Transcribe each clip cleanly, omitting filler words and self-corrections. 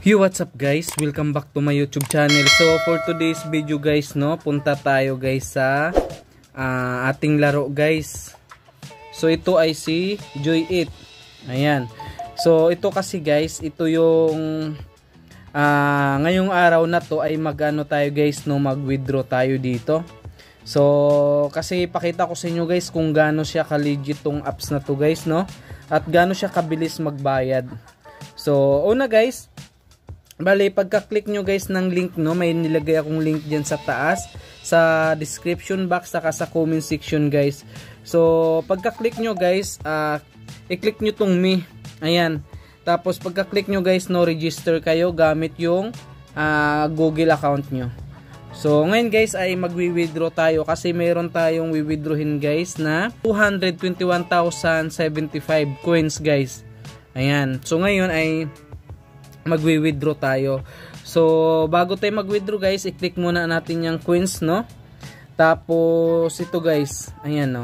Yo, what's up guys? Welcome back to my YouTube channel. So for today's video guys, no, punta tayo guys sa ating laro guys. So ito ay si Joy It. Ayan. So ito kasi guys, ito yung ngayong araw na to ay magano tayo guys, no, mag-withdraw tayo dito. So kasi pakita ko sa inyo guys kung gaano siya ka-legit tong apps na to guys, no, at gaano siya kabilis magbayad. So una guys, bale, pagka-click nyo guys ng link, no, may nilagay akong link dyan sa taas, sa description box, saka sa comment section guys. So, pagka-click nyo guys, i-click nyo tong me. Ayan. Tapos, pagka-click nyo guys, no, register kayo gamit yung Google account nyo. So, ngayon guys, ay magwi-withdraw tayo kasi mayroon tayong wi-withdrawin guys na 221,075 coins guys. Ayan. So, ngayon ay magwi-withdraw tayo. So bago tayo mag-withdraw guys, i-click muna natin yung coins, no. Tapos ito guys, ayan, no,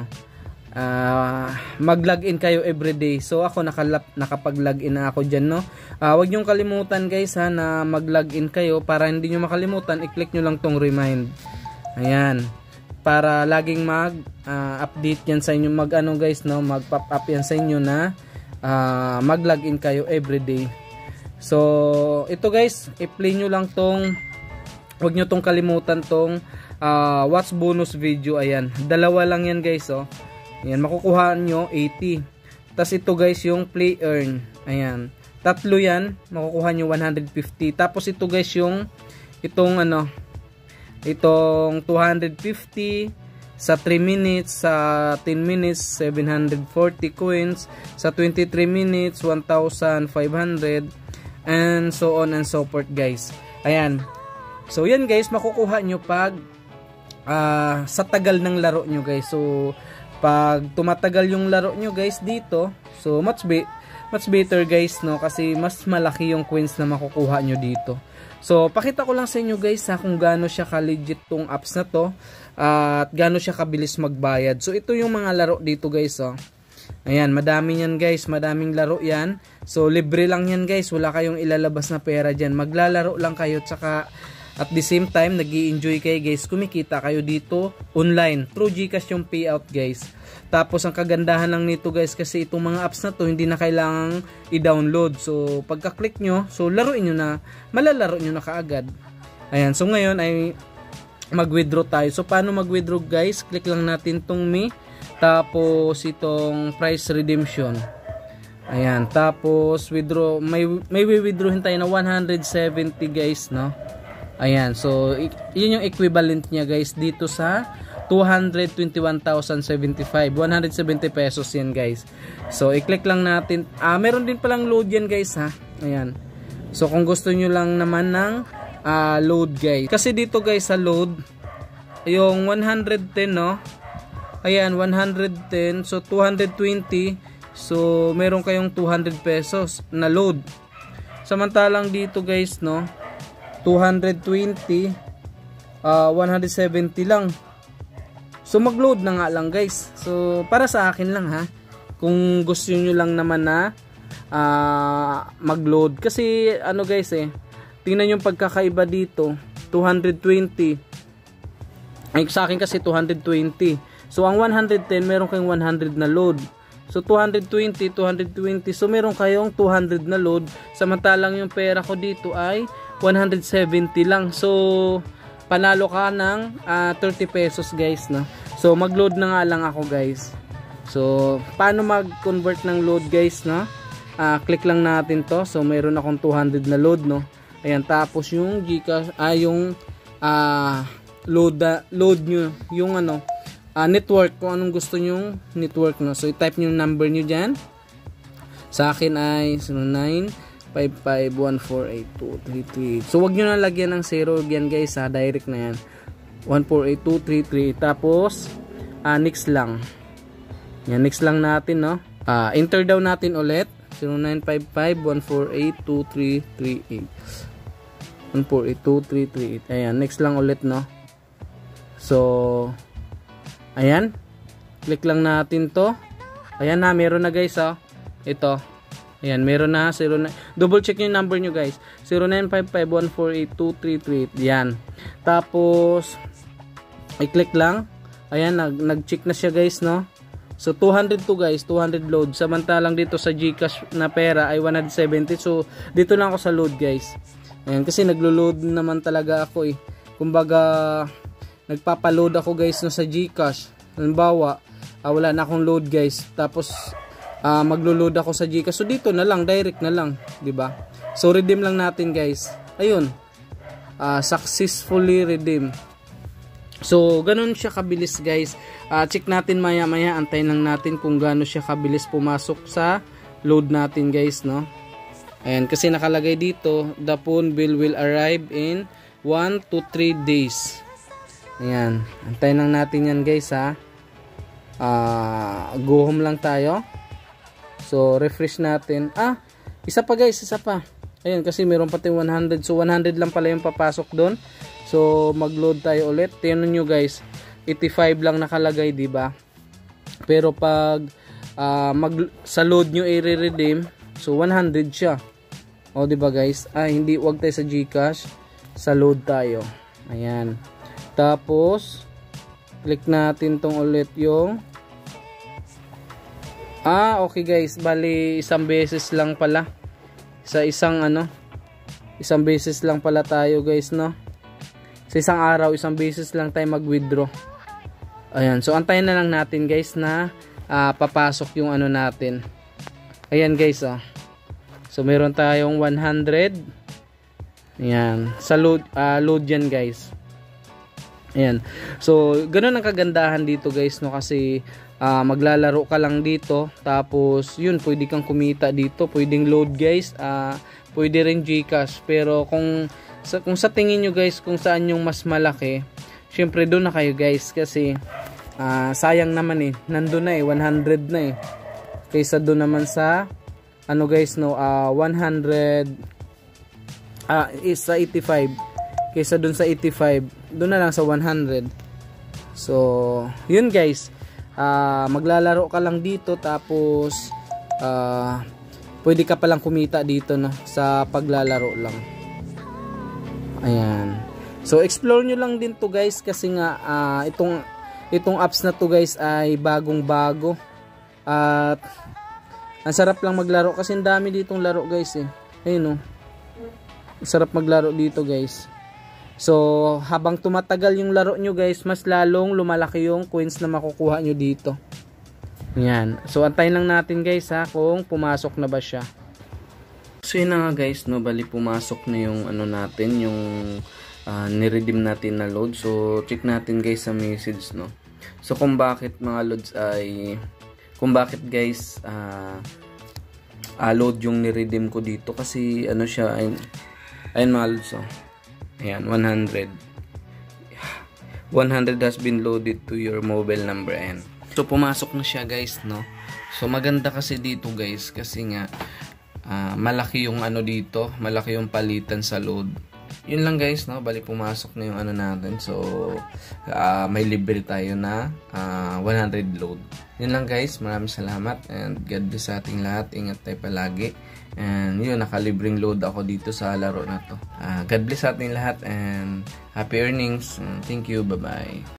mag-login kayo everyday. So ako nakapag-login na ako dyan, no. Huwag nyo kalimutan guys ha, na mag-login kayo. Para hindi nyo makalimutan, i-click nyo lang tong remind. Ayan, para laging mag-update yan sa inyo, mag-ano guys, no, mag-pop up yan sa inyo na mag-login kayo everyday. So ito guys, i-play nyo lang tong, huwag nyo tong kalimutan tong watch bonus video. Ayan, dalawa lang yan guys, oh. Ayan, makukuha nyo 80. Tas ito guys yung play earn. Ayan, tatlo yan, makukuha nyo 150. Tapos ito guys yung itong ano, itong 250 sa 3 minutes, sa 10 minutes 740 coins, sa 23 minutes 1,500, and so on and so forth guys. Ayan. So yan guys, makukuha nyo pag sa tagal ng laro nyo guys. So pag tumatagal yung laro nyo guys dito, so much better guys, no, kasi mas malaki yung coins na makukuha nyo dito. So pakita ko lang sa inyo guys ha, kung gaano siya ka-legit tong apps na to, at gaano siya kabilis magbayad. So ito yung mga laro dito guys, oh. Ayan, madami yan guys, madaming laro yan. So libre lang yan guys, wala kayong ilalabas na pera dyan. Maglalaro lang kayo, tsaka at the same time nag-i-enjoy kayo guys, kumikita kayo dito online through GCash yung payout guys. Tapos ang kagandahan lang nito guys, kasi itong mga apps na to hindi na kailangang i-download. So pagka-click nyo, so laruin nyo na, malalaro nyo na kaagad. Ayan, so ngayon ay mag-withdraw tayo. So paano mag-withdraw guys? Click lang natin tong me, tapos itong price redemption. Ayan, tapos withdraw, may withdrawin tayo na 170 guys, no. Ayan, so yun yung equivalent niya guys dito sa 221,075, 170 pesos yan guys. So i-click lang natin, meron din palang load yan guys ha. Ayan, so kung gusto nyo lang naman ng load guys, kasi dito guys sa load yung 110, no. Ayan, 110, so 220, so meron kayong 200 pesos na load. Samantalang dito guys, no, 220, 170 lang. So mag-load na nga lang guys. So para sa akin lang ha, kung gusto niyo lang naman na mag-load, kasi ano guys, tingnan yung pagkakaiba dito, 220, ay sa akin kasi 220. So ang 110 meron kayong 100 na load. So 220, 220, so meron kayong 200 na load. Samantalang yung pera ko dito ay 170 lang. So panalo ka ng 30 pesos guys, no. So mag-load na nga lang ako guys. So paano mag-convert ng load guys, no? Click lang natin to. So meron akong 200 na load, no. Ayan, tapos yung GCash, yung load nyo yung ano, network, kung anong gusto nyong network, no. So i-type nyo yung number nyo dyan. Sa akin ay 0955148233. So wag nyo na lagyan ng 0 yan guys ha, direct na yan, 148233. Tapos next lang yan, next lang natin, no. Enter daw natin ulit 095514823338, 14823338. Ayan, next lang ulit, no. So ayan, click lang natin to. Ayan na, meron na guys, oh. Ito Ayan, meron na. Double check yung number nyo guys. 0955148233. Yan. Tapos, i-click lang. Ayan, nag-check na siya guys, no? So, 200 to guys. 200 load. Samantalang dito sa GCash na pera ay 170. So, dito lang ako sa load guys. Ayan, kasi naglo-load naman talaga ako eh. Kumbaga, nagpapaload ako guys no, sa GCash. Halimbawa, wala na akong load guys. Tapos, maglo-load ako sa GCash. So dito na lang, direct na lang, 'di ba? So redeem lang natin, guys. Ayun. Successfully redeem. So ganun siya kabilis, guys. Check natin maya-maya, antayin lang natin kung gaano siya kabilis pumasok sa load natin, guys, no? Ayan, kasi nakalagay dito, the phone bill will arrive in 1 to 3 days. Ayan, antayin lang natin yan, guys, ha. Go home lang tayo. So, refresh natin. Isa pa guys, isa pa. Ayan, kasi meron pati 100. So, 100 lang pala yung papasok doon. So, mag-load tayo ulit. Tingnan nyo guys, 85 lang nakalagay, diba? Pero pag sa load nyo i-redeem, so 100 siya. O, diba guys? Hindi, wag tayo sa GCash. Sa load tayo. Ayan. Tapos, click natin tong ulit yung okay guys, bali isang beses lang pala. Sa isang beses lang pala tayo guys, no? Sa isang araw, isang beses lang tayo mag-withdraw. Ayan, so antayin na lang natin guys na papasok yung natin. Ayan guys, so meron tayong 100. Ayan, sa load yan guys. Ayan. So, ganun ang kagandahan dito guys, no? Kasi maglalaro ka lang dito. Tapos, yun, pwede kang kumita dito. Pwedeng load guys. Pwede rin GCash. Pero kung sa tingin nyo guys, kung saan yung mas malaki, syempre doon na kayo guys. Kasi, sayang naman eh. Nandun na eh. 100 na eh. Kaysa doon naman sa, guys, no? 100, is sa 85. Kaysa dun sa 85, dun na lang sa 100. So, yun guys. Maglalaro ka lang dito, tapos pwede ka palang kumita dito, no, sa paglalaro lang. Ayan. So, explore nyo lang din to guys, kasi nga itong apps na to guys ay bagong-bago. At ang sarap lang maglaro kasi ang dami ditong laro guys eh. Ayun, no. Sarap maglaro dito guys. So, habang tumatagal yung laro nyo guys, mas lalong lumalaki yung coins na makukuha nyo dito. Yan. So, antayin lang natin guys ha, kung pumasok na ba siya. So, yun na nga guys, no, bali pumasok na yung natin, yung niredeem natin na load. So, check natin guys sa message, no. So, kung bakit mga loads bakit guys, load yung niredeem ko dito. Kasi, siya, ayun mga loads, ayan, 100 has been loaded to your mobile number. Ayan. So, pumasok na siya guys, no? So, maganda kasi dito guys, kasi nga, malaki yung dito, malaki yung palitan sa load. Yun lang guys, no? Bali, pumasok na yung natin. So, may libre tayo na 100 load. Yun lang guys, maraming salamat. And God bless sa ating lahat. Ingat tayo palagi. And yun, nakalibreng load ako dito sa laro na to. God bless sa ating lahat and happy earnings. Thank you, bye bye.